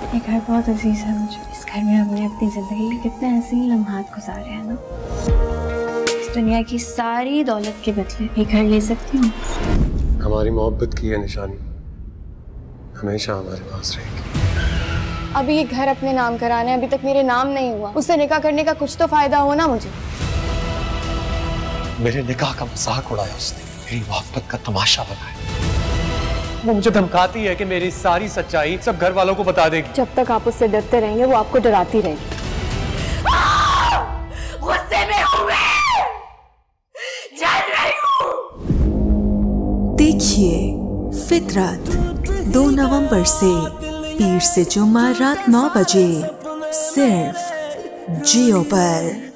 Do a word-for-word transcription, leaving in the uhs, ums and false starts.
ये घर बहुत अजीज है मुझे। इस घर में हमने अपनी जिंदगी के कितने हसीन लम्हात गुजारे हैं ना। इस दुनिया की सारी दौलत के बदले ये घर ले सकती हूँ। हमारी मोहब्बत की है निशानी हमेशा हमारे पास रहेगी। अभी ये घर अपने नाम कराना है, अभी तक मेरे नाम नहीं हुआ। उससे निकाह करने का कुछ तो फायदा हो ना मुझे। मेरे निकाह का मजाक उड़ाया उसने, मेरी मोहब्बत का तमाशा बनाया। वो मुझे धमकाती है कि मेरी सारी सच्चाई सब घर वालों को बता देगी। जब तक आप उससे डरते रहेंगे वो आपको डराती रहेगी। गुस्से में हूँ मैं, जल रही हूँ। देखिए फितरत दो नवंबर से पीर से जुम्मा रात नौ बजे सिर्फ जियो पर।